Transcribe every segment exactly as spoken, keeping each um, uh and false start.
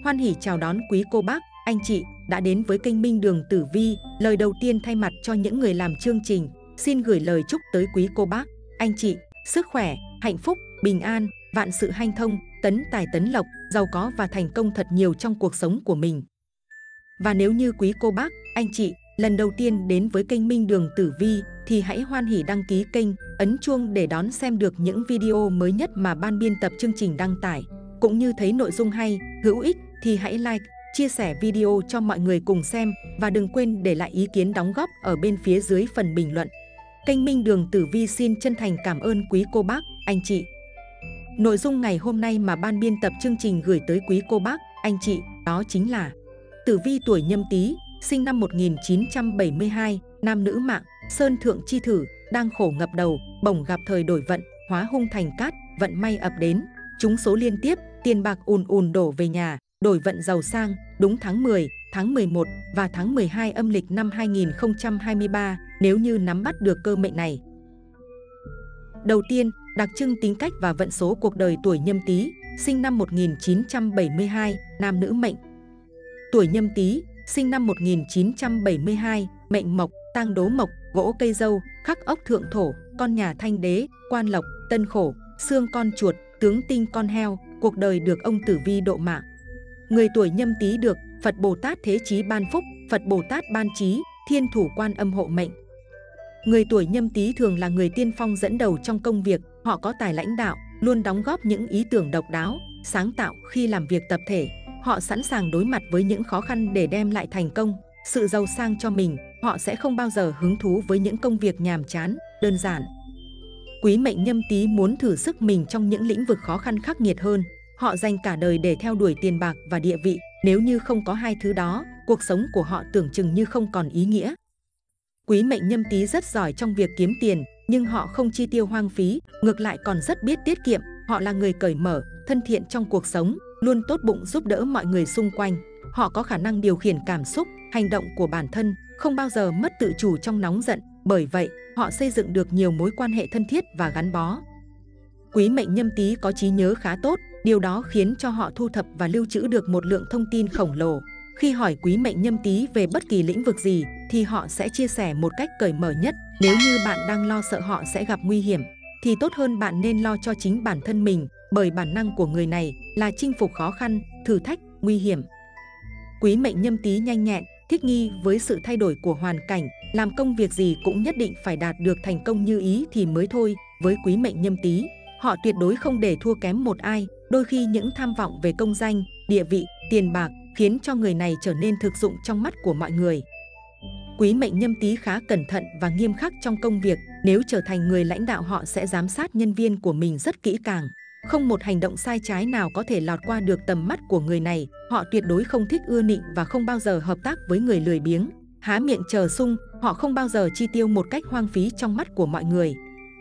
Hoan hỉ chào đón quý cô bác, anh chị đã đến với kênh Minh Đường Tử Vi. Lời đầu tiên thay mặt cho những người làm chương trình, xin gửi lời chúc tới quý cô bác, anh chị, sức khỏe, hạnh phúc, bình an, vạn sự hanh thông, tấn tài tấn lộc, giàu có và thành công thật nhiều trong cuộc sống của mình. Và nếu như quý cô bác, anh chị lần đầu tiên đến với kênh Minh Đường Tử Vi thì hãy hoan hỉ đăng ký kênh, ấn chuông để đón xem được những video mới nhất mà ban biên tập chương trình đăng tải. Cũng như thấy nội dung hay, hữu ích thì hãy like, chia sẻ video cho mọi người cùng xem và đừng quên để lại ý kiến đóng góp ở bên phía dưới phần bình luận. Kênh Minh Đường Tử Vi xin chân thành cảm ơn quý cô bác, anh chị. Nội dung ngày hôm nay mà ban biên tập chương trình gửi tới quý cô bác, anh chị đó chính là tử vi tuổi Nhâm Tý, sinh năm một nghìn chín trăm bảy mươi hai, nam nữ mạng, sơn thượng chi thử, đang khổ ngập đầu, bỗng gặp thời đổi vận, hóa hung thành cát, vận may ập đến, trúng số liên tiếp, tiền bạc ùn ùn đổ về nhà, đổi vận giàu sang, đúng tháng mười, tháng mười một và tháng mười hai âm lịch năm hai nghìn không trăm hai mươi ba nếu như nắm bắt được cơ mệnh này. Đầu tiên, đặc trưng tính cách và vận số cuộc đời tuổi Nhâm Tý, sinh năm một nghìn chín trăm bảy mươi hai, nam nữ mệnh. Tuổi Nhâm Tý, sinh năm một nghìn chín trăm bảy mươi hai, mệnh mộc, tang đố mộc, gỗ cây dâu, khắc ốc thượng thổ, con nhà thanh đế, quan lộc, tân khổ, xương con chuột, tướng tinh con heo, cuộc đời được ông tử vi độ mạng. Người tuổi Nhâm Tý được Phật Bồ Tát Thế Chí ban phúc, Phật Bồ Tát ban trí, Thiên Thủ Quan Âm hộ mệnh. Người tuổi Nhâm Tý thường là người tiên phong dẫn đầu trong công việc, họ có tài lãnh đạo, luôn đóng góp những ý tưởng độc đáo, sáng tạo khi làm việc tập thể. Họ sẵn sàng đối mặt với những khó khăn để đem lại thành công, sự giàu sang cho mình. Họ sẽ không bao giờ hứng thú với những công việc nhàm chán, đơn giản. Quý mệnh Nhâm Tý muốn thử sức mình trong những lĩnh vực khó khăn khắc nghiệt hơn. Họ dành cả đời để theo đuổi tiền bạc và địa vị. Nếu như không có hai thứ đó, cuộc sống của họ tưởng chừng như không còn ý nghĩa. Quý mệnh Nhâm Tý rất giỏi trong việc kiếm tiền, nhưng họ không chi tiêu hoang phí, ngược lại còn rất biết tiết kiệm. Họ là người cởi mở, thân thiện trong cuộc sống, luôn tốt bụng giúp đỡ mọi người xung quanh. Họ có khả năng điều khiển cảm xúc, hành động của bản thân, không bao giờ mất tự chủ trong nóng giận. Bởi vậy, họ xây dựng được nhiều mối quan hệ thân thiết và gắn bó. Quý mệnh Nhâm Tý có trí nhớ khá tốt, điều đó khiến cho họ thu thập và lưu trữ được một lượng thông tin khổng lồ. Khi hỏi quý mệnh Nhâm Tý về bất kỳ lĩnh vực gì thì họ sẽ chia sẻ một cách cởi mở nhất. Nếu như bạn đang lo sợ họ sẽ gặp nguy hiểm thì tốt hơn bạn nên lo cho chính bản thân mình, bởi bản năng của người này là chinh phục khó khăn, thử thách, nguy hiểm. Quý mệnh Nhâm Tý nhanh nhẹn, thích nghi với sự thay đổi của hoàn cảnh, làm công việc gì cũng nhất định phải đạt được thành công như ý thì mới thôi. Với quý mệnh Nhâm Tý, họ tuyệt đối không để thua kém một ai. Đôi khi những tham vọng về công danh, địa vị, tiền bạc khiến cho người này trở nên thực dụng trong mắt của mọi người. Quý mệnh Nhâm Tý khá cẩn thận và nghiêm khắc trong công việc. Nếu trở thành người lãnh đạo, họ sẽ giám sát nhân viên của mình rất kỹ càng. Không một hành động sai trái nào có thể lọt qua được tầm mắt của người này. Họ tuyệt đối không thích ưa nịnh và không bao giờ hợp tác với người lười biếng, há miệng chờ sung. Họ không bao giờ chi tiêu một cách hoang phí trong mắt của mọi người.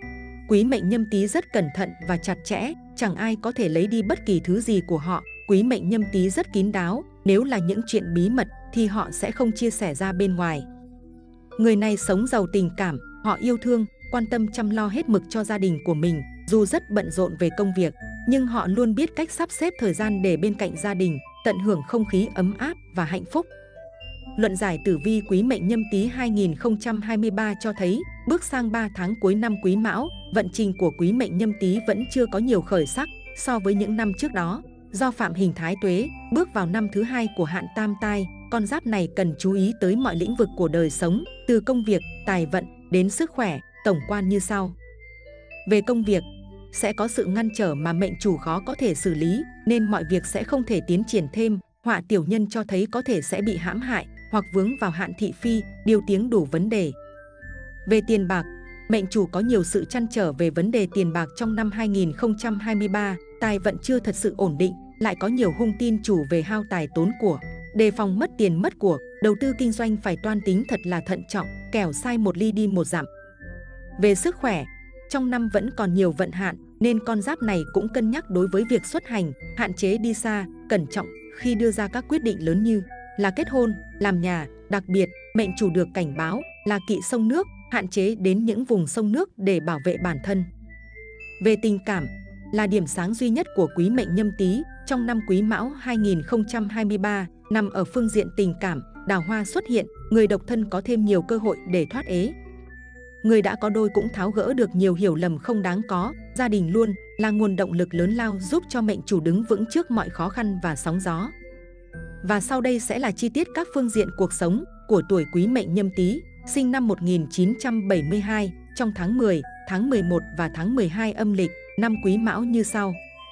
Quý mệnh Nhâm Tý rất cẩn thận và chặt chẽ, chẳng ai có thể lấy đi bất kỳ thứ gì của họ. Quý mệnh Nhâm Tý rất kín đáo, nếu là những chuyện bí mật thì họ sẽ không chia sẻ ra bên ngoài. Người này sống giàu tình cảm, họ yêu thương, quan tâm chăm lo hết mực cho gia đình của mình. Dù rất bận rộn về công việc, nhưng họ luôn biết cách sắp xếp thời gian để bên cạnh gia đình, tận hưởng không khí ấm áp và hạnh phúc. Luận giải tử vi quý mệnh Nhâm Tý hai nghìn không trăm hai mươi ba cho thấy, bước sang ba tháng cuối năm Quý Mão, vận trình của quý mệnh Nhâm Tý vẫn chưa có nhiều khởi sắc so với những năm trước đó. Do phạm hình thái tuế, bước vào năm thứ hai của hạn tam tai, con giáp này cần chú ý tới mọi lĩnh vực của đời sống, từ công việc, tài vận đến sức khỏe, tổng quan như sau. Về công việc, sẽ có sự ngăn trở mà mệnh chủ khó có thể xử lý, nên mọi việc sẽ không thể tiến triển thêm. Họa tiểu nhân cho thấy có thể sẽ bị hãm hại hoặc vướng vào hạn thị phi, điều tiếng đủ vấn đề. Về tiền bạc, mệnh chủ có nhiều sự trăn trở về vấn đề tiền bạc trong năm hai nghìn không trăm hai mươi ba. Tài vận chưa thật sự ổn định, lại có nhiều hung tin chủ về hao tài tốn của. Đề phòng mất tiền mất của, đầu tư kinh doanh phải toan tính thật là thận trọng, kẻo sai một ly đi một dặm. Về sức khỏe, trong năm vẫn còn nhiều vận hạn, nên con giáp này cũng cân nhắc đối với việc xuất hành, hạn chế đi xa, cẩn trọng khi đưa ra các quyết định lớn như là kết hôn, làm nhà. Đặc biệt, mệnh chủ được cảnh báo là kỵ sông nước, hạn chế đến những vùng sông nước để bảo vệ bản thân. Về tình cảm, là điểm sáng duy nhất của quý mệnh Nhâm Tý, Trong năm Quý Mão hai nghìn không trăm hai mươi ba, nằm ở phương diện tình cảm, đào hoa xuất hiện, người độc thân có thêm nhiều cơ hội để thoát ế. Người đã có đôi cũng tháo gỡ được nhiều hiểu lầm không đáng có, gia đình luôn là nguồn động lực lớn lao giúp cho mệnh chủ đứng vững trước mọi khó khăn và sóng gió. Và sau đây sẽ là chi tiết các phương diện cuộc sống của tuổi Quý mệnh Nhâm Tý, sinh năm một nghìn chín trăm bảy mươi hai, trong tháng mười, tháng mười một và tháng mười hai âm lịch, năm Quý Mão như sau.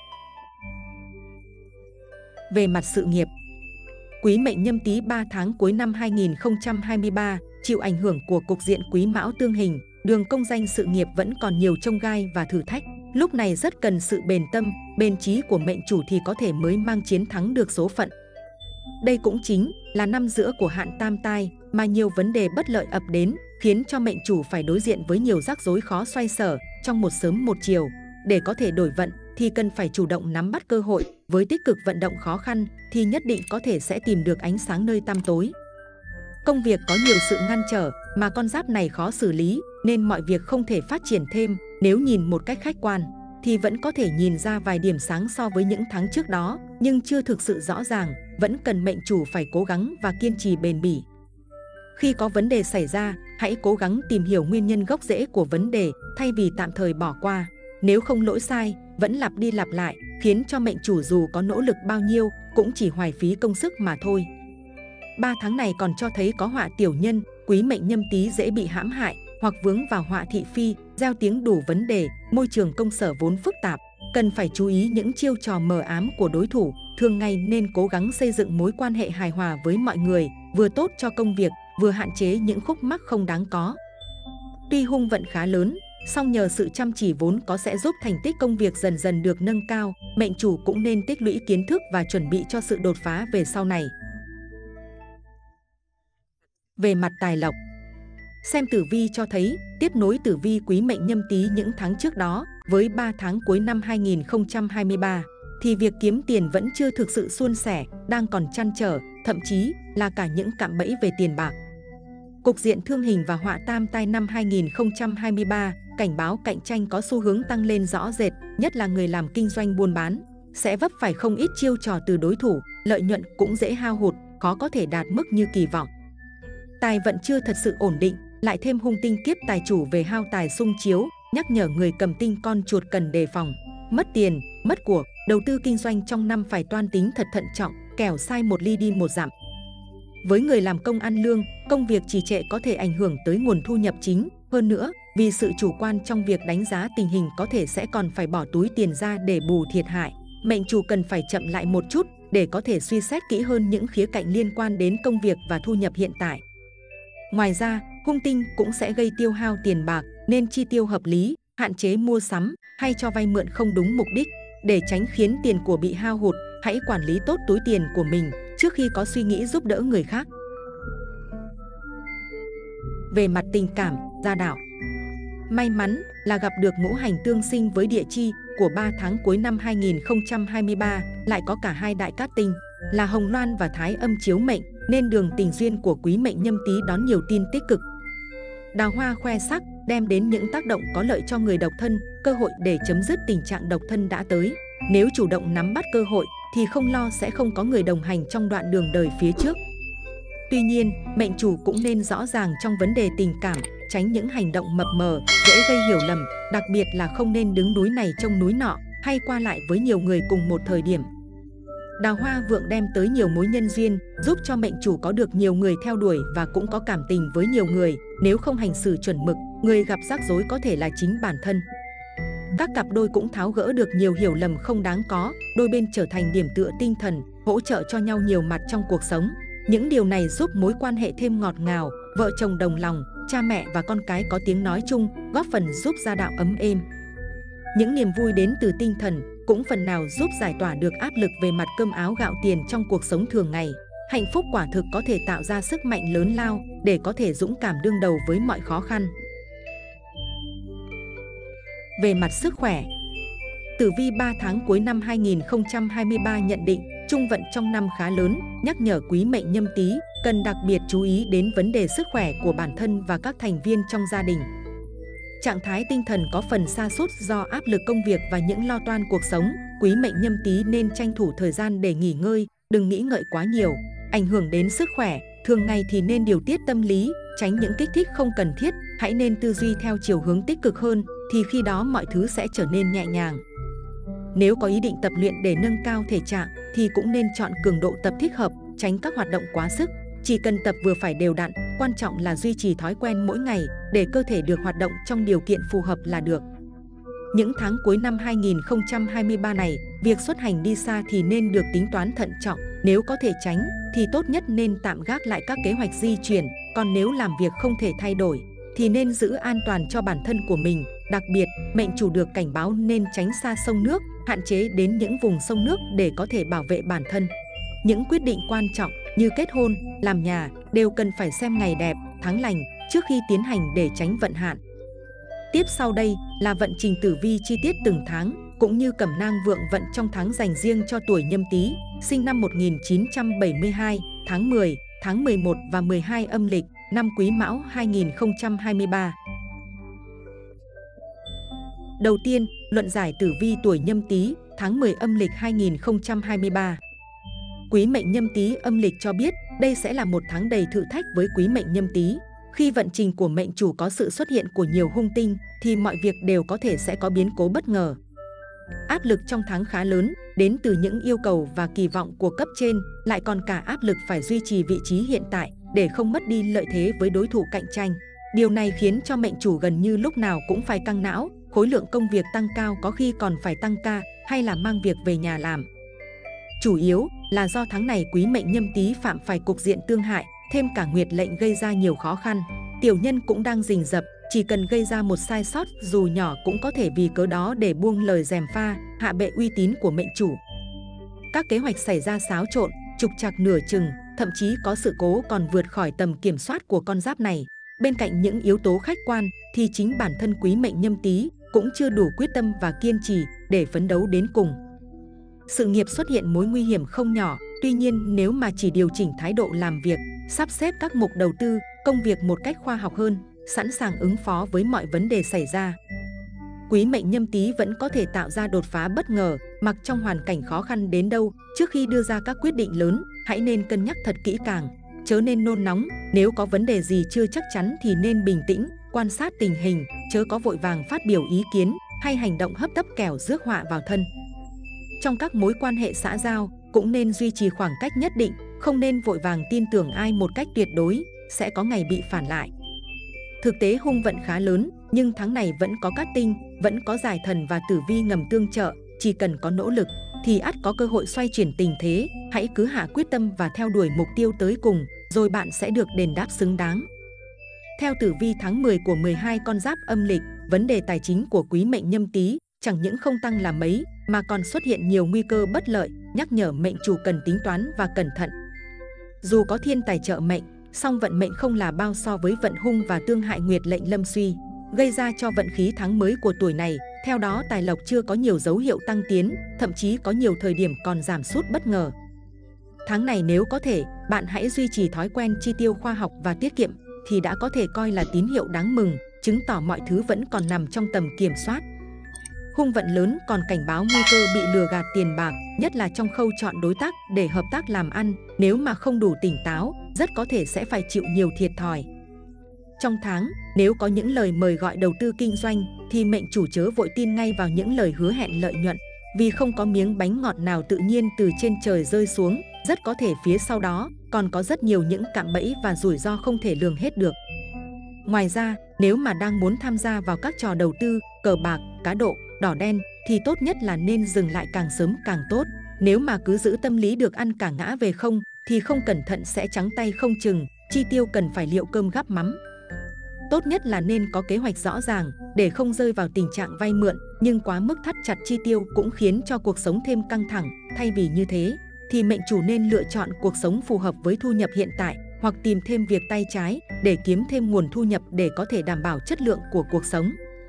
Về mặt sự nghiệp, Quý mệnh Nhâm Tý ba tháng cuối năm hai nghìn không trăm hai mươi ba chịu ảnh hưởng của cục diện Quý Mão tương hình, đường công danh sự nghiệp vẫn còn nhiều chông gai và thử thách. Lúc này rất cần sự bền tâm, bền chí của mệnh chủ thì có thể mới mang chiến thắng được số phận. Đây cũng chính là năm giữa của hạn tam tai mà nhiều vấn đề bất lợi ập đến, khiến cho mệnh chủ phải đối diện với nhiều rắc rối khó xoay sở trong một sớm một chiều. Để có thể đổi vận thì cần phải chủ động nắm bắt cơ hội, với tích cực vận động khó khăn thì nhất định có thể sẽ tìm được ánh sáng nơi tăm tối. Công việc có nhiều sự ngăn trở mà con giáp này khó xử lý nên mọi việc không thể phát triển thêm. Nếu nhìn một cách khách quan thì vẫn có thể nhìn ra vài điểm sáng so với những tháng trước đó, nhưng chưa thực sự rõ ràng, vẫn cần mệnh chủ phải cố gắng và kiên trì bền bỉ. Khi có vấn đề xảy ra, hãy cố gắng tìm hiểu nguyên nhân gốc rễ của vấn đề thay vì tạm thời bỏ qua. Nếu không lỗi sai, vẫn lặp đi lặp lại, khiến cho mệnh chủ dù có nỗ lực bao nhiêu cũng chỉ hoài phí công sức mà thôi. Ba tháng này còn cho thấy có họa tiểu nhân, Quý mệnh Nhâm Tý dễ bị hãm hại hoặc vướng vào họa thị phi, gieo tiếng đủ vấn đề, môi trường công sở vốn phức tạp, cần phải chú ý những chiêu trò mờ ám của đối thủ. Thường ngày nên cố gắng xây dựng mối quan hệ hài hòa với mọi người, vừa tốt cho công việc, vừa hạn chế những khúc mắc không đáng có. Tuy hung vận khá lớn, song nhờ sự chăm chỉ vốn có sẽ giúp thành tích công việc dần dần được nâng cao. Mệnh chủ cũng nên tích lũy kiến thức và chuẩn bị cho sự đột phá về sau này. Về mặt tài lộc, xem tử vi cho thấy, tiếp nối tử vi Quý mệnh Nhâm Tý những tháng trước đó, với ba tháng cuối năm hai nghìn không trăm hai mươi ba, thì việc kiếm tiền vẫn chưa thực sự suôn sẻ, đang còn trăn trở, thậm chí là cả những cạm bẫy về tiền bạc. Cục diện thương hình và họa tam tai năm hai nghìn không trăm hai mươi ba cảnh báo cạnh tranh có xu hướng tăng lên rõ rệt, nhất là người làm kinh doanh buôn bán, sẽ vấp phải không ít chiêu trò từ đối thủ, lợi nhuận cũng dễ hao hụt, khó có thể đạt mức như kỳ vọng. Tài vận chưa thật sự ổn định, lại thêm hung tinh kiếp tài chủ về hao tài xung chiếu, nhắc nhở người cầm tinh con chuột cần đề phòng, mất tiền, mất của, đầu tư kinh doanh trong năm phải toan tính thật thận trọng, kẻo sai một ly đi một dặm. Với người làm công ăn lương, công việc trì trệ có thể ảnh hưởng tới nguồn thu nhập chính. Hơn nữa, vì sự chủ quan trong việc đánh giá tình hình có thể sẽ còn phải bỏ túi tiền ra để bù thiệt hại. Mệnh chủ cần phải chậm lại một chút để có thể suy xét kỹ hơn những khía cạnh liên quan đến công việc và thu nhập hiện tại. Ngoài ra, hung tinh cũng sẽ gây tiêu hao tiền bạc, nên chi tiêu hợp lý, hạn chế mua sắm hay cho vay mượn không đúng mục đích. Để tránh khiến tiền của bị hao hụt, hãy quản lý tốt túi tiền của mình trước khi có suy nghĩ giúp đỡ người khác. Về mặt tình cảm, gia đạo, may mắn là gặp được ngũ hành tương sinh với địa chi của ba tháng cuối năm hai nghìn không trăm hai mươi ba, lại có cả hai đại cát tinh là Hồng Loan và Thái Âm chiếu mệnh, nên đường tình duyên của Quý mệnh Nhâm Tý đón nhiều tin tích cực. Đào hoa khoe sắc đem đến những tác động có lợi cho người độc thân, cơ hội để chấm dứt tình trạng độc thân đã tới. Nếu chủ động nắm bắt cơ hội thì không lo sẽ không có người đồng hành trong đoạn đường đời phía trước. Tuy nhiên, mệnh chủ cũng nên rõ ràng trong vấn đề tình cảm, tránh những hành động mập mờ, dễ gây hiểu lầm, đặc biệt là không nên đứng núi này trông núi nọ hay qua lại với nhiều người cùng một thời điểm. Đào hoa vượng đem tới nhiều mối nhân duyên, giúp cho mệnh chủ có được nhiều người theo đuổi và cũng có cảm tình với nhiều người. Nếu không hành xử chuẩn mực, người gặp rắc rối có thể là chính bản thân. Các cặp đôi cũng tháo gỡ được nhiều hiểu lầm không đáng có, đôi bên trở thành điểm tựa tinh thần, hỗ trợ cho nhau nhiều mặt trong cuộc sống. Những điều này giúp mối quan hệ thêm ngọt ngào, vợ chồng đồng lòng, cha mẹ và con cái có tiếng nói chung, góp phần giúp gia đạo ấm êm. Những niềm vui đến từ tinh thần cũng phần nào giúp giải tỏa được áp lực về mặt cơm áo gạo tiền trong cuộc sống thường ngày. Hạnh phúc quả thực có thể tạo ra sức mạnh lớn lao để có thể dũng cảm đương đầu với mọi khó khăn. Về mặt sức khỏe, tử vi ba tháng cuối năm hai nghìn không trăm hai mươi ba nhận định trung vận trong năm khá lớn, nhắc nhở Quý mệnh Nhâm Tý cần đặc biệt chú ý đến vấn đề sức khỏe của bản thân và các thành viên trong gia đình. trạng thái tinh thần có phần sa sút do áp lực công việc và những lo toan cuộc sống. Quý mệnh Nhâm Tý nên tranh thủ thời gian để nghỉ ngơi, đừng nghĩ ngợi quá nhiều, ảnh hưởng đến sức khỏe. Thường ngày thì nên điều tiết tâm lý, tránh những kích thích không cần thiết, hãy nên tư duy theo chiều hướng tích cực hơn, thì khi đó mọi thứ sẽ trở nên nhẹ nhàng. Nếu có ý định tập luyện để nâng cao thể trạng thì cũng nên chọn cường độ tập thích hợp, tránh các hoạt động quá sức. Chỉ cần tập vừa phải đều đặn, quan trọng là duy trì thói quen mỗi ngày để cơ thể được hoạt động trong điều kiện phù hợp là được. Những tháng cuối năm hai nghìn không trăm hai mươi ba này, việc xuất hành đi xa thì nên được tính toán thận trọng. Nếu có thể tránh thì tốt nhất nên tạm gác lại các kế hoạch di chuyển. Còn nếu làm việc không thể thay đổi thì nên giữ an toàn cho bản thân của mình. Đặc biệt, mệnh chủ được cảnh báo nên tránh xa sông nước, hạn chế đến những vùng sông nước để có thể bảo vệ bản thân. Những quyết định quan trọng như kết hôn, làm nhà đều cần phải xem ngày đẹp, tháng lành trước khi tiến hành để tránh vận hạn. Tiếp sau đây là vận trình tử vi chi tiết từng tháng, cũng như cẩm nang vượng vận trong tháng dành riêng cho tuổi Nhâm Tý, sinh năm một nghìn chín trăm bảy mươi hai, tháng mười, tháng mười một và mười hai âm lịch, năm Quý Mão hai nghìn không trăm hai mươi ba. Đầu tiên, luận giải tử vi tuổi Nhâm Tý, tháng mười âm lịch hai nghìn không trăm hai mươi ba. Quý mệnh Nhâm Tý âm lịch cho biết đây sẽ là một tháng đầy thử thách với quý mệnh Nhâm Tý. Khi vận trình của mệnh chủ có sự xuất hiện của nhiều hung tinh thì mọi việc đều có thể sẽ có biến cố bất ngờ. Áp lực trong tháng khá lớn, đến từ những yêu cầu và kỳ vọng của cấp trên, lại còn cả áp lực phải duy trì vị trí hiện tại để không mất đi lợi thế với đối thủ cạnh tranh. Điều này khiến cho mệnh chủ gần như lúc nào cũng phải căng não, khối lượng công việc tăng cao, có khi còn phải tăng ca hay là mang việc về nhà làm. Chủ yếu là do tháng này quý mệnh Nhâm Tý phạm phải cục diện tương hại, thêm cả nguyệt lệnh gây ra nhiều khó khăn. Tiểu nhân cũng đang rình rập, chỉ cần gây ra một sai sót dù nhỏ cũng có thể vì cớ đó để buông lời gièm pha, hạ bệ uy tín của mệnh chủ. Các kế hoạch xảy ra xáo trộn, trục trặc nửa chừng, thậm chí có sự cố còn vượt khỏi tầm kiểm soát của con giáp này. Bên cạnh những yếu tố khách quan thì chính bản thân quý mệnh Nhâm Tý cũng chưa đủ quyết tâm và kiên trì để phấn đấu đến cùng. Sự nghiệp xuất hiện mối nguy hiểm không nhỏ, tuy nhiên nếu mà chỉ điều chỉnh thái độ làm việc, sắp xếp các mục đầu tư, công việc một cách khoa học hơn, sẵn sàng ứng phó với mọi vấn đề xảy ra, quý mệnh Nhâm Tý vẫn có thể tạo ra đột phá bất ngờ. Mặc trong hoàn cảnh khó khăn đến đâu, trước khi đưa ra các quyết định lớn, hãy nên cân nhắc thật kỹ càng, chớ nên nôn nóng. Nếu có vấn đề gì chưa chắc chắn thì nên bình tĩnh, quan sát tình hình, chớ có vội vàng phát biểu ý kiến hay hành động hấp tấp kẻo rước họa vào thân. Trong các mối quan hệ xã giao, cũng nên duy trì khoảng cách nhất định, không nên vội vàng tin tưởng ai một cách tuyệt đối, sẽ có ngày bị phản lại. Thực tế hung vận khá lớn, nhưng tháng này vẫn có cát tinh, vẫn có giải thần và tử vi ngầm tương trợ. Chỉ cần có nỗ lực thì ắt có cơ hội xoay chuyển tình thế. Hãy cứ hạ quyết tâm và theo đuổi mục tiêu tới cùng, rồi bạn sẽ được đền đáp xứng đáng. Theo tử vi tháng mười của mười hai con giáp âm lịch, vấn đề tài chính của quý mệnh Nhâm Tý chẳng những không tăng là mấy mà còn xuất hiện nhiều nguy cơ bất lợi, nhắc nhở mệnh chủ cần tính toán và cẩn thận. Dù có thiên tài trợ mệnh, song vận mệnh không là bao so với vận hung và tương hại nguyệt lệnh lâm suy, gây ra cho vận khí tháng mới của tuổi này. Theo đó, tài lộc chưa có nhiều dấu hiệu tăng tiến, thậm chí có nhiều thời điểm còn giảm sút bất ngờ. Tháng này nếu có thể, bạn hãy duy trì thói quen chi tiêu khoa học và tiết kiệm thì đã có thể coi là tín hiệu đáng mừng, chứng tỏ mọi thứ vẫn còn nằm trong tầm kiểm soát. Hung vận lớn còn cảnh báo nguy cơ bị lừa gạt tiền bạc, nhất là trong khâu chọn đối tác để hợp tác làm ăn. Nếu mà không đủ tỉnh táo, rất có thể sẽ phải chịu nhiều thiệt thòi. Trong tháng, nếu có những lời mời gọi đầu tư kinh doanh thì mệnh chủ chớ vội tin ngay vào những lời hứa hẹn lợi nhuận, vì không có miếng bánh ngọt nào tự nhiên từ trên trời rơi xuống, rất có thể phía sau đó còn có rất nhiều những cạm bẫy và rủi ro không thể lường hết được. Ngoài ra, nếu mà đang muốn tham gia vào các trò đầu tư, cờ bạc, cá độ, đỏ đen thì tốt nhất là nên dừng lại càng sớm càng tốt. Nếu mà cứ giữ tâm lý được ăn cả ngã về không thì không cẩn thận sẽ trắng tay không chừng, chi tiêu cần phải liệu cơm gắp mắm. Tốt nhất là nên có kế hoạch rõ ràng để không rơi vào tình trạng vay mượn, nhưng quá mức thắt chặt chi tiêu cũng khiến cho cuộc sống thêm căng thẳng. Thay vì như thế thì mệnh chủ nên lựa chọn cuộc sống phù hợp với thu nhập hiện tại, hoặc tìm thêm việc tay trái để kiếm thêm nguồn thu nhập để có thể đảm bảo chất lượng của cuộc sống.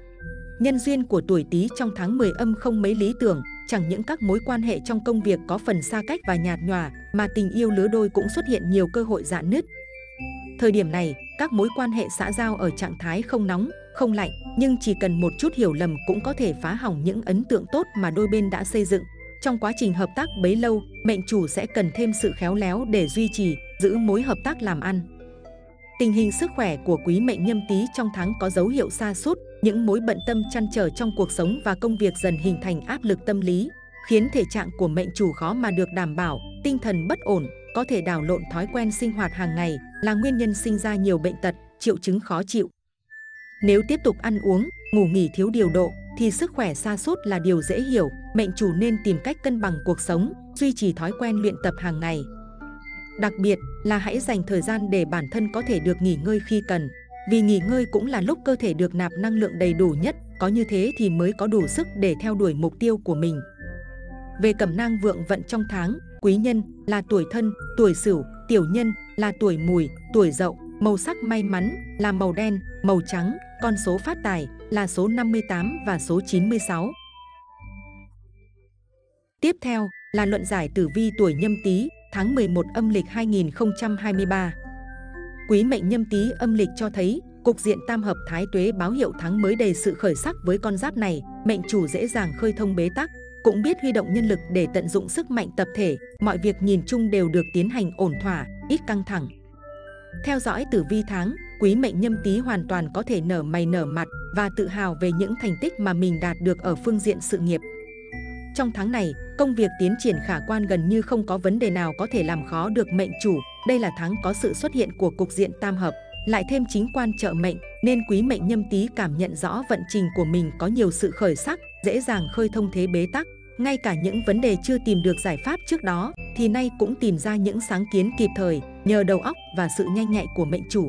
Nhân duyên của tuổi Tý trong tháng mười âm không mấy lý tưởng, chẳng những các mối quan hệ trong công việc có phần xa cách và nhạt nhòa, mà tình yêu lứa đôi cũng xuất hiện nhiều cơ hội rạn nứt. Thời điểm này, các mối quan hệ xã giao ở trạng thái không nóng, không lạnh, nhưng chỉ cần một chút hiểu lầm cũng có thể phá hỏng những ấn tượng tốt mà đôi bên đã xây dựng. Trong quá trình hợp tác bấy lâu, mệnh chủ sẽ cần thêm sự khéo léo để duy trì, giữ mối hợp tác làm ăn. Tình hình sức khỏe của quý mệnh Nhâm Tý trong tháng có dấu hiệu sa sút, những mối bận tâm trăn trở trong cuộc sống và công việc dần hình thành áp lực tâm lý, khiến thể trạng của mệnh chủ khó mà được đảm bảo, tinh thần bất ổn, có thể đảo lộn thói quen sinh hoạt hàng ngày, là nguyên nhân sinh ra nhiều bệnh tật, triệu chứng khó chịu. Nếu tiếp tục ăn uống, ngủ nghỉ thiếu điều độ, thì sức khỏe sa sút là điều dễ hiểu, mệnh chủ nên tìm cách cân bằng cuộc sống, duy trì thói quen luyện tập hàng ngày. Đặc biệt là hãy dành thời gian để bản thân có thể được nghỉ ngơi khi cần, vì nghỉ ngơi cũng là lúc cơ thể được nạp năng lượng đầy đủ nhất, có như thế thì mới có đủ sức để theo đuổi mục tiêu của mình. Về cẩm nang vượng vận trong tháng, quý nhân là tuổi Thân, tuổi Sửu, tiểu nhân là tuổi Mùi, tuổi Dậu, màu sắc may mắn là màu đen, màu trắng, con số phát tài là số năm mươi tám và số chín mươi sáu. Tiếp theo là luận giải tử vi tuổi Nhâm Tý, tháng mười một âm lịch hai nghìn không trăm hai mươi ba. Quý mệnh Nhâm Tý âm lịch cho thấy cục diện tam hợp thái tuế báo hiệu tháng mới đầy sự khởi sắc với con giáp này, mệnh chủ dễ dàng khơi thông bế tắc, cũng biết huy động nhân lực để tận dụng sức mạnh tập thể, mọi việc nhìn chung đều được tiến hành ổn thỏa, ít căng thẳng. Theo dõi tử vi tháng, quý mệnh Nhâm Tý hoàn toàn có thể nở mày nở mặt và tự hào về những thành tích mà mình đạt được ở phương diện sự nghiệp. Trong tháng này, công việc tiến triển khả quan, gần như không có vấn đề nào có thể làm khó được mệnh chủ. Đây là tháng có sự xuất hiện của cục diện tam hợp, lại thêm chính quan trợ mệnh, nên quý mệnh Nhâm Tý cảm nhận rõ vận trình của mình có nhiều sự khởi sắc, dễ dàng khơi thông thế bế tắc. Ngay cả những vấn đề chưa tìm được giải pháp trước đó, thì nay cũng tìm ra những sáng kiến kịp thời, nhờ đầu óc và sự nhanh nhạy của mệnh chủ.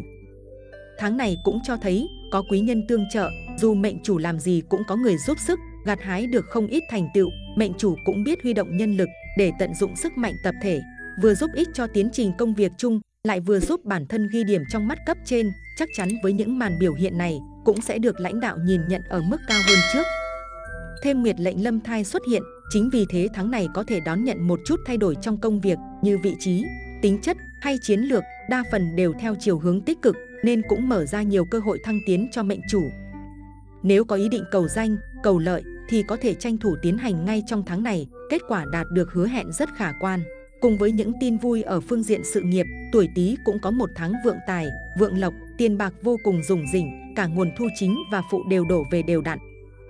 Tháng này cũng cho thấy, có quý nhân tương trợ, dù mệnh chủ làm gì cũng có người giúp sức, gặt hái được không ít thành tựu. Mệnh chủ cũng biết huy động nhân lực để tận dụng sức mạnh tập thể, vừa giúp ích cho tiến trình công việc chung, lại vừa giúp bản thân ghi điểm trong mắt cấp trên. Chắc chắn với những màn biểu hiện này, cũng sẽ được lãnh đạo nhìn nhận ở mức cao hơn trước. Thêm nguyệt lệnh lâm thai xuất hiện, chính vì thế tháng này có thể đón nhận một chút thay đổi trong công việc, như vị trí, tính chất hay chiến lược, đa phần đều theo chiều hướng tích cực, nên cũng mở ra nhiều cơ hội thăng tiến cho mệnh chủ. Nếu có ý định cầu danh, cầu lợi thì có thể tranh thủ tiến hành ngay trong tháng này, kết quả đạt được hứa hẹn rất khả quan. Cùng với những tin vui ở phương diện sự nghiệp, tuổi Tý cũng có một tháng vượng tài, vượng lộc, tiền bạc vô cùng rủng rỉnh, cả nguồn thu chính và phụ đều đổ về đều đặn.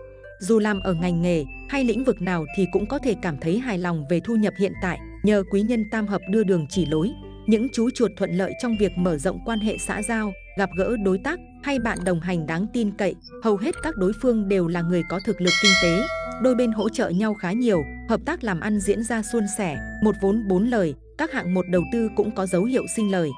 Dù làm ở ngành nghề hay lĩnh vực nào thì cũng có thể cảm thấy hài lòng về thu nhập hiện tại, nhờ quý nhân tam hợp đưa đường chỉ lối. Những chú chuột thuận lợi trong việc mở rộng quan hệ xã giao, gặp gỡ đối tác hay bạn đồng hành đáng tin cậy, hầu hết các đối phương đều là người có thực lực kinh tế. Đôi bên hỗ trợ nhau khá nhiều, hợp tác làm ăn diễn ra suôn sẻ, một vốn bốn lời, các hạng mục đầu tư cũng có dấu hiệu sinh lời.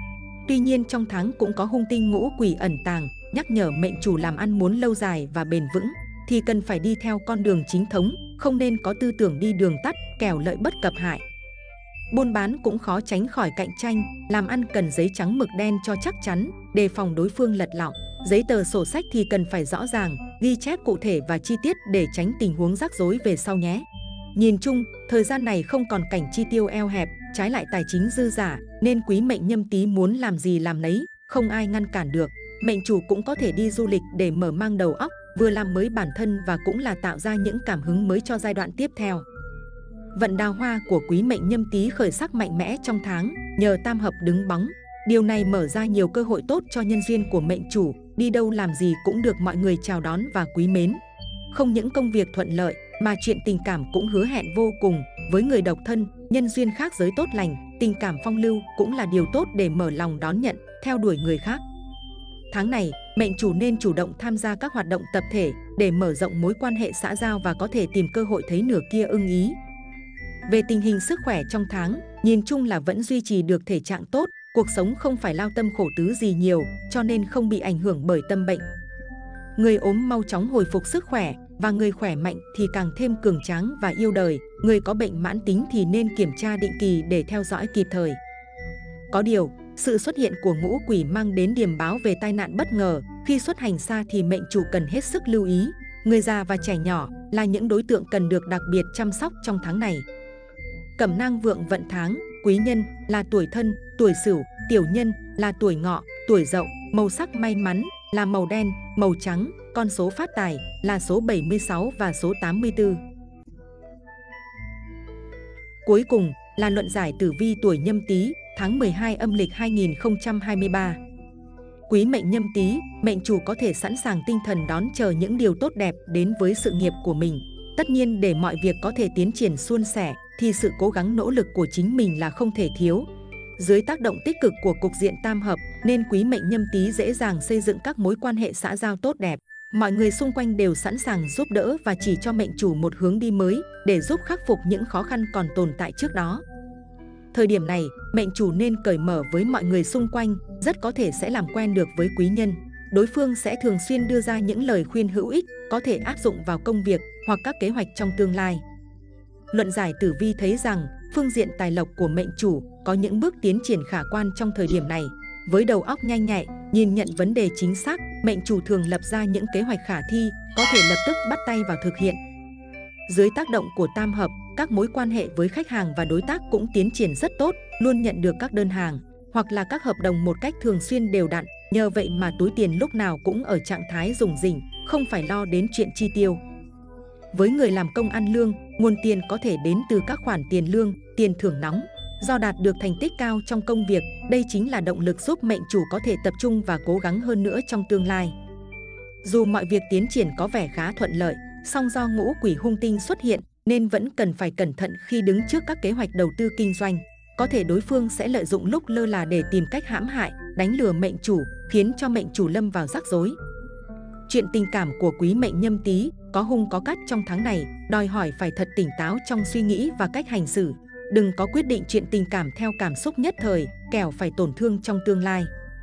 Tuy nhiên trong tháng cũng có hung tinh ngũ quỷ ẩn tàng, nhắc nhở mệnh chủ làm ăn muốn lâu dài và bền vững thì cần phải đi theo con đường chính thống, không nên có tư tưởng đi đường tắt, kẻo lợi bất cập hại. Buôn bán cũng khó tránh khỏi cạnh tranh, làm ăn cần giấy trắng mực đen cho chắc chắn, đề phòng đối phương lật lọng. Giấy tờ sổ sách thì cần phải rõ ràng, ghi chép cụ thể và chi tiết để tránh tình huống rắc rối về sau nhé. Nhìn chung, thời gian này không còn cảnh chi tiêu eo hẹp, trái lại tài chính dư dả, nên quý mệnh Nhâm Tý muốn làm gì làm nấy, không ai ngăn cản được. Mệnh chủ cũng có thể đi du lịch để mở mang đầu óc, vừa làm mới bản thân và cũng là tạo ra những cảm hứng mới cho giai đoạn tiếp theo. Vận đào hoa của quý mệnh Nhâm Tý khởi sắc mạnh mẽ trong tháng, nhờ tam hợp đứng bóng. Điều này mở ra nhiều cơ hội tốt cho nhân duyên của mệnh chủ, đi đâu làm gì cũng được mọi người chào đón và quý mến. Không những công việc thuận lợi, mà chuyện tình cảm cũng hứa hẹn vô cùng. Với người độc thân, nhân duyên khác giới tốt lành, tình cảm phong lưu cũng là điều tốt để mở lòng đón nhận, theo đuổi người khác. Tháng này, mệnh chủ nên chủ động tham gia các hoạt động tập thể để mở rộng mối quan hệ xã giao và có thể tìm cơ hội thấy nửa kia ưng ý. Về tình hình sức khỏe trong tháng, nhìn chung là vẫn duy trì được thể trạng tốt, cuộc sống không phải lao tâm khổ tứ gì nhiều, cho nên không bị ảnh hưởng bởi tâm bệnh. Người ốm mau chóng hồi phục sức khỏe, và người khỏe mạnh thì càng thêm cường tráng và yêu đời. Người có bệnh mãn tính thì nên kiểm tra định kỳ để theo dõi kịp thời. Có điều, sự xuất hiện của ngũ quỷ mang đến điềm báo về tai nạn bất ngờ. Khi xuất hành xa thì mệnh chủ cần hết sức lưu ý. Người già và trẻ nhỏ là những đối tượng cần được đặc biệt chăm sóc trong tháng này. Cẩm nang vượng vận tháng, quý nhân là tuổi Thân, tuổi Sửu, tiểu nhân là tuổi Ngọ, tuổi Dậu, màu sắc may mắn là màu đen, màu trắng, con số phát tài là số bảy mươi sáu và số tám mươi tư. Cuối cùng là luận giải tử vi tuổi Nhâm Tý, tháng mười hai âm lịch hai nghìn không trăm hai mươi ba. Quý mệnh Nhâm Tý, mệnh chủ có thể sẵn sàng tinh thần đón chờ những điều tốt đẹp đến với sự nghiệp của mình. Tất nhiên để mọi việc có thể tiến triển suôn sẻ thì sự cố gắng nỗ lực của chính mình là không thể thiếu. Dưới tác động tích cực của cục diện tam hợp nên quý mệnh Nhâm Tý dễ dàng xây dựng các mối quan hệ xã giao tốt đẹp. Mọi người xung quanh đều sẵn sàng giúp đỡ và chỉ cho mệnh chủ một hướng đi mới để giúp khắc phục những khó khăn còn tồn tại trước đó. Thời điểm này, mệnh chủ nên cởi mở với mọi người xung quanh, rất có thể sẽ làm quen được với quý nhân. Đối phương sẽ thường xuyên đưa ra những lời khuyên hữu ích, có thể áp dụng vào công việc hoặc các kế hoạch trong tương lai. Luận giải tử vi thấy rằng, phương diện tài lộc của mệnh chủ có những bước tiến triển khả quan trong thời điểm này. Với đầu óc nhanh nhạy, nhìn nhận vấn đề chính xác, mệnh chủ thường lập ra những kế hoạch khả thi, có thể lập tức bắt tay vào thực hiện. Dưới tác động của tam hợp, các mối quan hệ với khách hàng và đối tác cũng tiến triển rất tốt, luôn nhận được các đơn hàng hoặc là các hợp đồng một cách thường xuyên đều đặn. Nhờ vậy mà túi tiền lúc nào cũng ở trạng thái rủng rỉnh, không phải lo đến chuyện chi tiêu. Với người làm công ăn lương, nguồn tiền có thể đến từ các khoản tiền lương, tiền thưởng nóng. Do đạt được thành tích cao trong công việc, đây chính là động lực giúp mệnh chủ có thể tập trung và cố gắng hơn nữa trong tương lai. Dù mọi việc tiến triển có vẻ khá thuận lợi, song do ngũ quỷ hung tinh xuất hiện nên vẫn cần phải cẩn thận khi đứng trước các kế hoạch đầu tư kinh doanh. Có thể đối phương sẽ lợi dụng lúc lơ là để tìm cách hãm hại, đánh lừa mệnh chủ, khiến cho mệnh chủ lâm vào rắc rối. Chuyện tình cảm của quý mệnh Nhâm Tý có hung có cát trong tháng này, đòi hỏi phải thật tỉnh táo trong suy nghĩ và cách hành xử. Đừng có quyết định chuyện tình cảm theo cảm xúc nhất thời, kẻo phải tổn thương trong tương lai.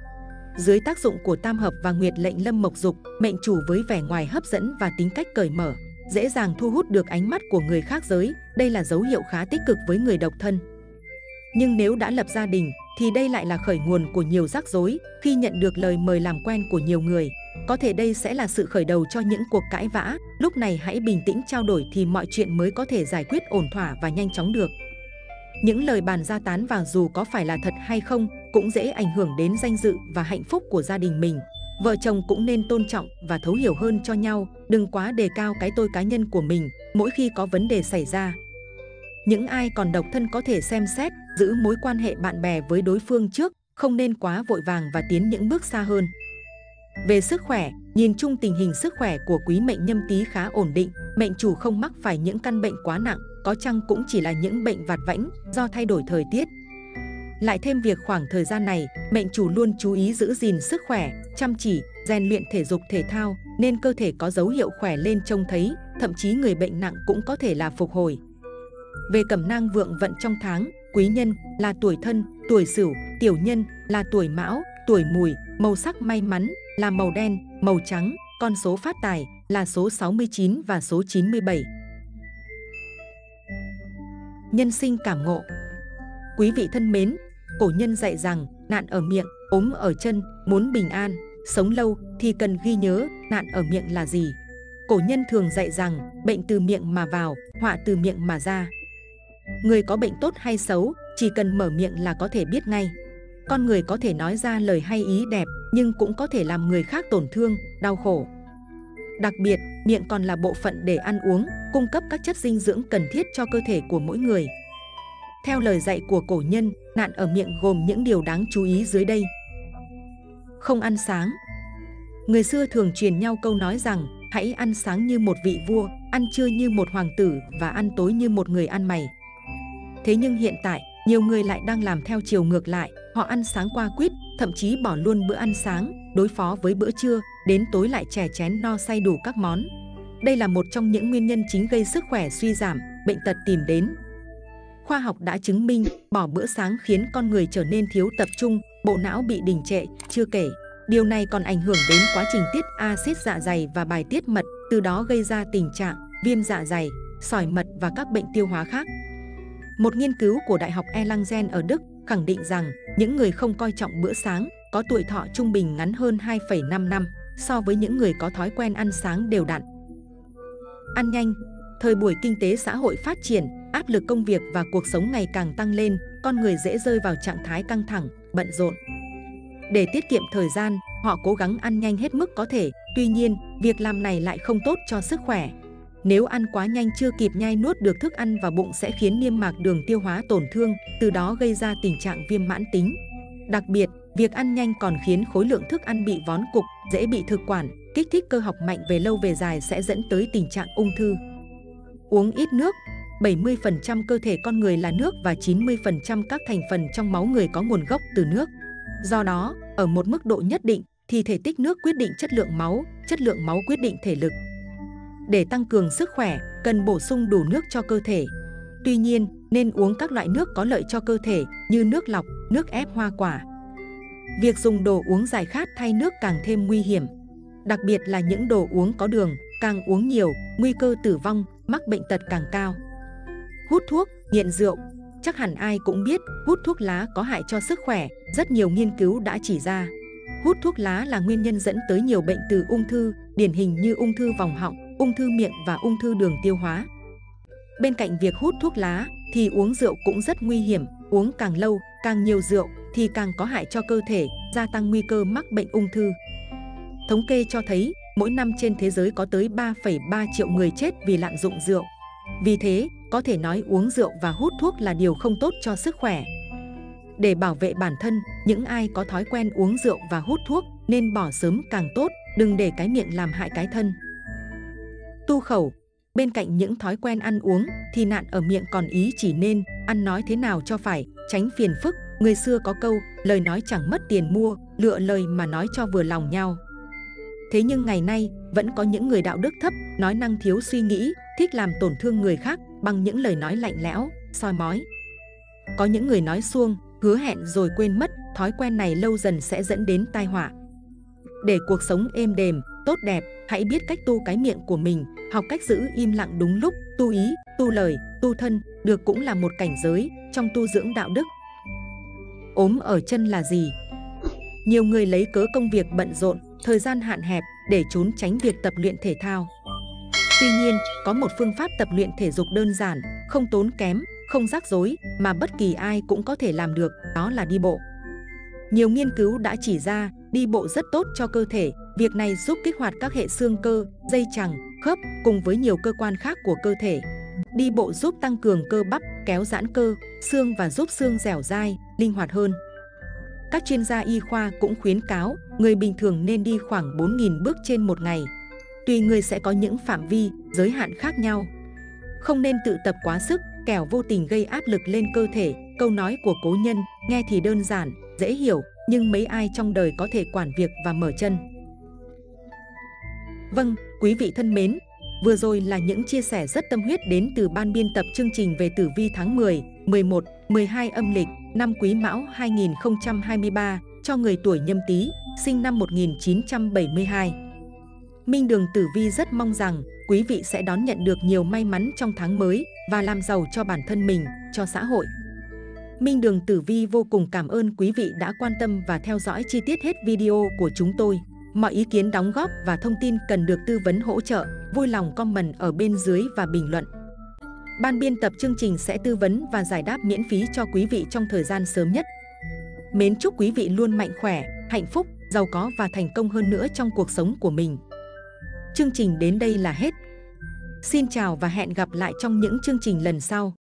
Dưới tác dụng của tam hợp và nguyệt lệnh lâm mộc dục, mệnh chủ với vẻ ngoài hấp dẫn và tính cách cởi mở, dễ dàng thu hút được ánh mắt của người khác giới. Đây là dấu hiệu khá tích cực với người độc thân. Nhưng nếu đã lập gia đình thì đây lại là khởi nguồn của nhiều rắc rối khi nhận được lời mời làm quen của nhiều người. Có thể đây sẽ là sự khởi đầu cho những cuộc cãi vã. Lúc này hãy bình tĩnh trao đổi thì mọi chuyện mới có thể giải quyết ổn thỏa và nhanh chóng được. Những lời bàn ra tán vào dù có phải là thật hay không cũng dễ ảnh hưởng đến danh dự và hạnh phúc của gia đình mình. Vợ chồng cũng nên tôn trọng và thấu hiểu hơn cho nhau, đừng quá đề cao cái tôi cá nhân của mình mỗi khi có vấn đề xảy ra. Những ai còn độc thân có thể xem xét, giữ mối quan hệ bạn bè với đối phương trước, không nên quá vội vàng và tiến những bước xa hơn. Về sức khỏe, nhìn chung tình hình sức khỏe của quý mệnh Nhâm Tý khá ổn định, mệnh chủ không mắc phải những căn bệnh quá nặng, có chăng cũng chỉ là những bệnh vặt vãnh do thay đổi thời tiết. Lại thêm việc khoảng thời gian này, mệnh chủ luôn chú ý giữ gìn sức khỏe, chăm chỉ, rèn luyện thể dục thể thao, nên cơ thể có dấu hiệu khỏe lên trông thấy, thậm chí người bệnh nặng cũng có thể là phục hồi. Về cẩm nang vượng vận trong tháng, quý nhân là tuổi Thân, tuổi Sửu, tiểu nhân là tuổi Mão, tuổi Mùi, màu sắc may mắn là màu đen, màu trắng, con số phát tài là số sáu mươi chín và số chín mươi bảy. Nhân sinh cảm ngộ. Quý vị thân mến, cổ nhân dạy rằng nạn ở miệng, ốm ở chân, muốn bình an, sống lâu thì cần ghi nhớ nạn ở miệng là gì. Cổ nhân thường dạy rằng bệnh từ miệng mà vào, họa từ miệng mà ra. Người có bệnh tốt hay xấu, chỉ cần mở miệng là có thể biết ngay. Con người có thể nói ra lời hay ý đẹp, nhưng cũng có thể làm người khác tổn thương, đau khổ. Đặc biệt, miệng còn là bộ phận để ăn uống, cung cấp các chất dinh dưỡng cần thiết cho cơ thể của mỗi người. Theo lời dạy của cổ nhân, nạn ở miệng gồm những điều đáng chú ý dưới đây. Không ăn sáng. Người xưa thường truyền nhau câu nói rằng hãy ăn sáng như một vị vua, ăn trưa như một hoàng tử và ăn tối như một người ăn mày. Thế nhưng hiện tại, nhiều người lại đang làm theo chiều ngược lại, họ ăn sáng qua quýt, thậm chí bỏ luôn bữa ăn sáng, đối phó với bữa trưa, đến tối lại chè chén no say đủ các món. Đây là một trong những nguyên nhân chính gây sức khỏe suy giảm, bệnh tật tìm đến. Khoa học đã chứng minh, bỏ bữa sáng khiến con người trở nên thiếu tập trung, bộ não bị đình trệ, chưa kể. Điều này còn ảnh hưởng đến quá trình tiết axit dạ dày và bài tiết mật, từ đó gây ra tình trạng viêm dạ dày, sỏi mật và các bệnh tiêu hóa khác. Một nghiên cứu của Đại học Erlangen ở Đức khẳng định rằng những người không coi trọng bữa sáng có tuổi thọ trung bình ngắn hơn hai phẩy năm năm so với những người có thói quen ăn sáng đều đặn. Ăn nhanh. Thời buổi kinh tế xã hội phát triển, áp lực công việc và cuộc sống ngày càng tăng lên, con người dễ rơi vào trạng thái căng thẳng, bận rộn. Để tiết kiệm thời gian, họ cố gắng ăn nhanh hết mức có thể. Tuy nhiên, việc làm này lại không tốt cho sức khỏe. Nếu ăn quá nhanh chưa kịp nhai nuốt được thức ăn vào bụng sẽ khiến niêm mạc đường tiêu hóa tổn thương, từ đó gây ra tình trạng viêm mãn tính. Đặc biệt, việc ăn nhanh còn khiến khối lượng thức ăn bị vón cục, dễ bị thực quản, kích thích cơ học mạnh, về lâu về dài sẽ dẫn tới tình trạng ung thư. Uống ít nước. bảy mươi phần trăm cơ thể con người là nước và chín mươi phần trăm các thành phần trong máu người có nguồn gốc từ nước. Do đó, ở một mức độ nhất định thì thể tích nước quyết định chất lượng máu, chất lượng máu quyết định thể lực. Để tăng cường sức khỏe, cần bổ sung đủ nước cho cơ thể. Tuy nhiên, nên uống các loại nước có lợi cho cơ thể như nước lọc, nước ép hoa quả. Việc dùng đồ uống giải khát thay nước càng thêm nguy hiểm. Đặc biệt là những đồ uống có đường, càng uống nhiều, nguy cơ tử vong, mắc bệnh tật càng cao. Hút thuốc, nghiện rượu. Chắc hẳn ai cũng biết hút thuốc lá có hại cho sức khỏe, rất nhiều nghiên cứu đã chỉ ra. Hút thuốc lá là nguyên nhân dẫn tới nhiều bệnh từ ung thư, điển hình như ung thư vòng họng, ung thư miệng và ung thư đường tiêu hóa. Bên cạnh việc hút thuốc lá thì uống rượu cũng rất nguy hiểm, uống càng lâu, càng nhiều rượu thì càng có hại cho cơ thể, gia tăng nguy cơ mắc bệnh ung thư. Thống kê cho thấy, mỗi năm trên thế giới có tới ba phẩy ba triệu người chết vì lạm dụng rượu. Vì thế, có thể nói uống rượu và hút thuốc là điều không tốt cho sức khỏe. Để bảo vệ bản thân, những ai có thói quen uống rượu và hút thuốc nên bỏ sớm càng tốt, đừng để cái miệng làm hại cái thân. Tu khẩu. Bên cạnh những thói quen ăn uống thì nạn ở miệng còn ý chỉ nên ăn nói thế nào cho phải, tránh phiền phức. Người xưa có câu, lời nói chẳng mất tiền mua, lựa lời mà nói cho vừa lòng nhau. Thế nhưng ngày nay, vẫn có những người đạo đức thấp, nói năng thiếu suy nghĩ, thích làm tổn thương người khác bằng những lời nói lạnh lẽo, soi mói. Có những người nói suông, hứa hẹn rồi quên mất, thói quen này lâu dần sẽ dẫn đến tai họa. Để cuộc sống êm đềm, tốt đẹp, hãy biết cách tu cái miệng của mình, học cách giữ im lặng đúng lúc, tu ý, tu lời, tu thân, được cũng là một cảnh giới trong tu dưỡng đạo đức. Ốm ở chân là gì? Nhiều người lấy cớ công việc bận rộn, thời gian hạn hẹp để trốn tránh việc tập luyện thể thao. Tuy nhiên, có một phương pháp tập luyện thể dục đơn giản, không tốn kém, không rắc rối mà bất kỳ ai cũng có thể làm được, đó là đi bộ. Nhiều nghiên cứu đã chỉ ra, đi bộ rất tốt cho cơ thể, việc này giúp kích hoạt các hệ xương cơ, dây chằng, khớp cùng với nhiều cơ quan khác của cơ thể. Đi bộ giúp tăng cường cơ bắp, kéo giãn cơ, xương và giúp xương dẻo dai, linh hoạt hơn. Các chuyên gia y khoa cũng khuyến cáo, người bình thường nên đi khoảng bốn nghìn bước trên một ngày. Tùy người sẽ có những phạm vi, giới hạn khác nhau. Không nên tự tập quá sức, kẻo vô tình gây áp lực lên cơ thể. Câu nói của cố nhân, nghe thì đơn giản, dễ hiểu, nhưng mấy ai trong đời có thể quản việc và mở chân. Vâng, quý vị thân mến, vừa rồi là những chia sẻ rất tâm huyết đến từ ban biên tập chương trình về tử vi tháng mười, mười một, mười hai âm lịch, năm Quý Mão hai nghìn không trăm hai mươi ba cho người tuổi Nhâm Tý, sinh năm một nghìn chín trăm bảy mươi hai. Minh Đường Tử Vi rất mong rằng quý vị sẽ đón nhận được nhiều may mắn trong tháng mới và làm giàu cho bản thân mình, cho xã hội. Minh Đường Tử Vi vô cùng cảm ơn quý vị đã quan tâm và theo dõi chi tiết hết video của chúng tôi. Mọi ý kiến đóng góp và thông tin cần được tư vấn hỗ trợ, vui lòng comment ở bên dưới và bình luận. Ban biên tập chương trình sẽ tư vấn và giải đáp miễn phí cho quý vị trong thời gian sớm nhất. Mến chúc quý vị luôn mạnh khỏe, hạnh phúc, giàu có và thành công hơn nữa trong cuộc sống của mình. Chương trình đến đây là hết. Xin chào và hẹn gặp lại trong những chương trình lần sau.